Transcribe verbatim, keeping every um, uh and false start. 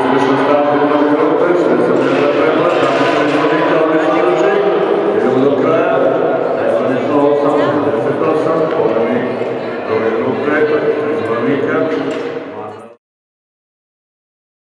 uspješno startili na grupe, sve se nema treba, tako se izvodnika odlični uči. Idemo do kraja, nezvanično osam četrdeset osam, polovnik druge grupe, izvodnika.